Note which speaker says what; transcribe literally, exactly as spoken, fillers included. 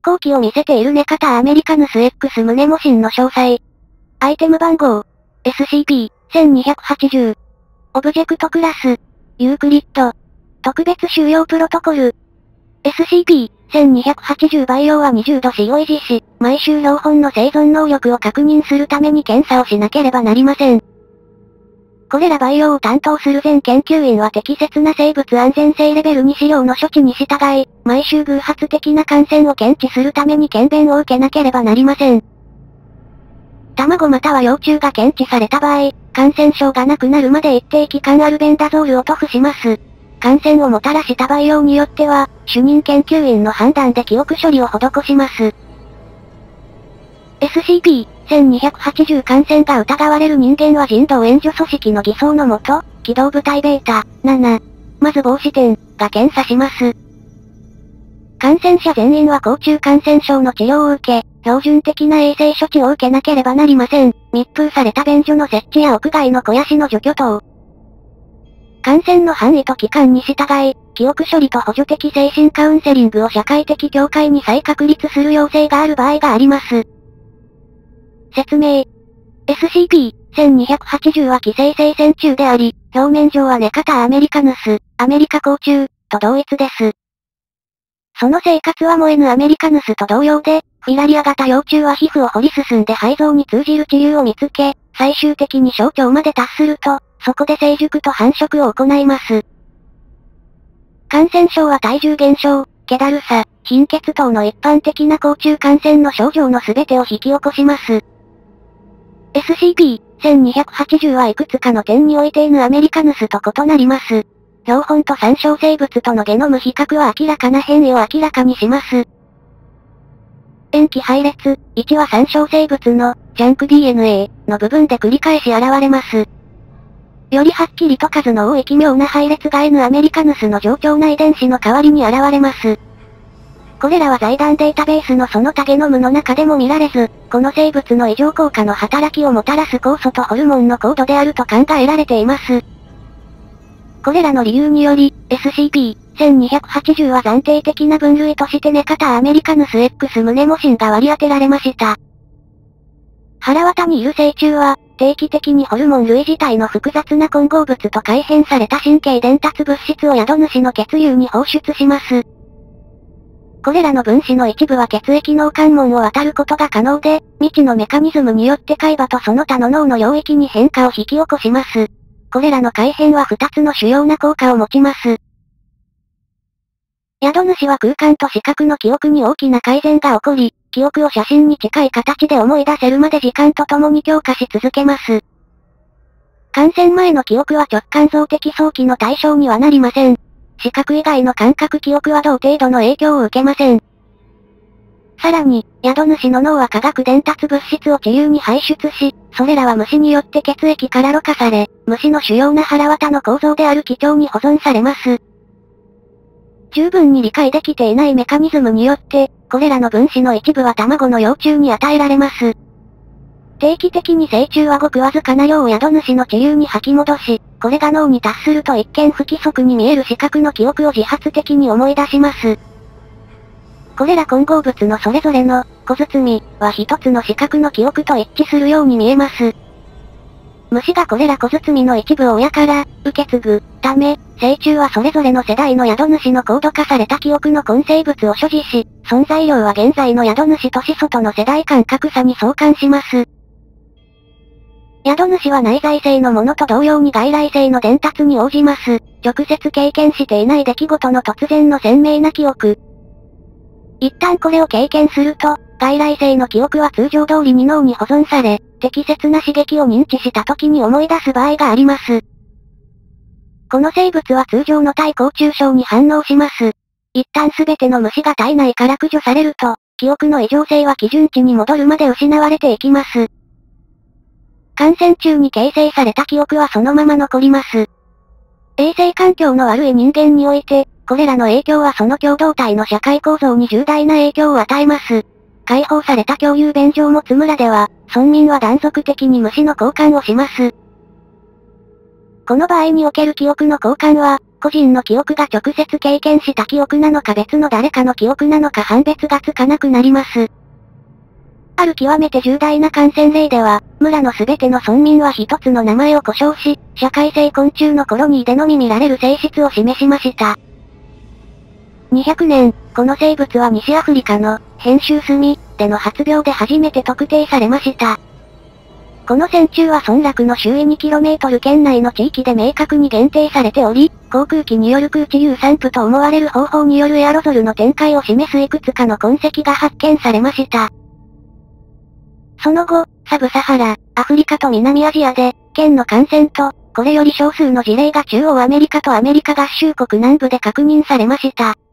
Speaker 1: 行機を見せているネカタアメリカヌス X ムネモシンの詳細。アイテム番号、エスシーピーせんにひゃくはちじゅう。オブジェクトクラス、ユークリッド。特別収容プロトコル。エスシーピーせんにひゃくはちじゅう 培養はにじゅうど C を維持し、毎週標本の生存能力を確認するために検査をしなければなりません。これら培養を担当する全研究員は適切な生物安全性レベルに資料の処置に従い、毎週偶発的な感染を検知するために検便を受けなければなりません。卵または幼虫が検知された場合、感染症がなくなるまで一定期間アルベンダゾールを塗布します。感染をもたらした培養によっては、主任研究員の判断で記憶処理を施します。エスシーピーせんにひゃくはちじゅう 感染が疑われる人間は人道援助組織の偽装のもと、機動部隊ベータ、なな、まず防止点、が検査します。感染者全員は甲虫感染症の治療を受け、標準的な衛生処置を受けなければなりません。密封された便所の設置や屋外の肥やしの除去等。感染の範囲と期間に従い、記憶処理と補助的精神カウンセリングを社会的境界に再確立する要請がある場合があります。説明。エスシーピーせんにひゃくはちじゅう は寄生性線虫であり、表面上はネカタアメリカヌス、アメリカ甲虫、と同一です。その生活はモエヌアメリカヌスと同様で、フィラリア型幼虫は皮膚を掘り進んで肺臓に通じる治癒を見つけ、最終的に小腸まで達すると、そこで成熟と繁殖を行います。感染症は体重減少、気だるさ、貧血等の一般的な甲虫感染の症状の全てを引き起こします。エスシーピーせんにひゃくはちじゅう はいくつかの点において N アメリカヌスと異なります。標本と参照生物とのゲノム比較は明らかな変異を明らかにします。塩基配列、いちは参照生物の、ジャンク ディーエヌエー の部分で繰り返し現れます。よりはっきりと数の多い奇妙な配列が N アメリカヌスの冗長な遺伝子の代わりに現れます。これらは財団データベースのその他ゲノムの中でも見られず、この生物の異常効果の働きをもたらす酵素とホルモンのコードであると考えられています。これらの理由により、エスシーピーせんにひゃくはちじゅう は暫定的な分類としてネカタアメリカヌス X ムネモシンが割り当てられました。腹渡にいる成虫は、定期的にホルモン類自体の複雑な混合物と改変された神経伝達物質を宿主の血流に放出します。これらの分子の一部は血液脳関門を渡ることが可能で、未知のメカニズムによって海馬とその他の脳の領域に変化を引き起こします。これらの改変はふたつの主要な効果を持ちます。宿主は空間と視覚の記憶に大きな改善が起こり、記憶を写真に近い形で思い出せるまで時間とともに強化し続けます。感染前の記憶は直感像的早期の対象にはなりません。視覚以外の感覚記憶は同程度の影響を受けません。さらに、宿主の脳は化学伝達物質を治癒に排出し、それらは虫によって血液からろ過され、虫の主要な腹渡の構造である気腸に保存されます。十分に理解できていないメカニズムによって、これらの分子の一部は卵の幼虫に与えられます。定期的に成虫はごくわずかな量を宿主の治癒に吐き戻し、これが脳に達すると一見不規則に見える視覚の記憶を自発的に思い出します。これら混合物のそれぞれの、小包は一つの視覚の記憶と一致するように見えます。虫がこれら小包の一部を親から、受け継ぐ、ため、成虫はそれぞれの世代の宿主の高度化された記憶の混成物を所持し、存在量は現在の宿主と始祖との世代間格差に相関します。宿主は内在性のものと同様に外来性の伝達に応じます。直接経験していない出来事の突然の鮮明な記憶。一旦これを経験すると、外来性の記憶は通常通りに脳に保存され、適切な刺激を認知した時に思い出す場合があります。この生物は通常の対甲虫症に反応します。一旦すべての虫が体内から駆除されると、記憶の異常性は基準値に戻るまで失われていきます。感染中に形成された記憶はそのまま残ります。衛生環境の悪い人間において、これらの影響はその共同体の社会構造に重大な影響を与えます。開放された共有便所を持つ村では、村民は断続的に虫の交換をします。この場合における記憶の交換は、 個人の記憶が直接経験した記憶なのか別の誰かの記憶なのか判別がつかなくなります。ある極めて重大な感染例では、村のすべての村民は一つの名前を呼称し、社会性昆虫のコロニーでのみ見られる性質を示しました。にひゃくねん、この生物は西アフリカの、編集炭での発病で初めて特定されました。この線虫は村落の周囲 にキロメートル 圏内の地域で明確に限定されており、航空機による空地有散布と思われる方法によるエアロゾルの展開を示すいくつかの痕跡が発見されました。その後、サブサハラ、アフリカと南アジアで、県の感染と、これより少数の事例が中央アメリカとアメリカ合衆国南部で確認されました。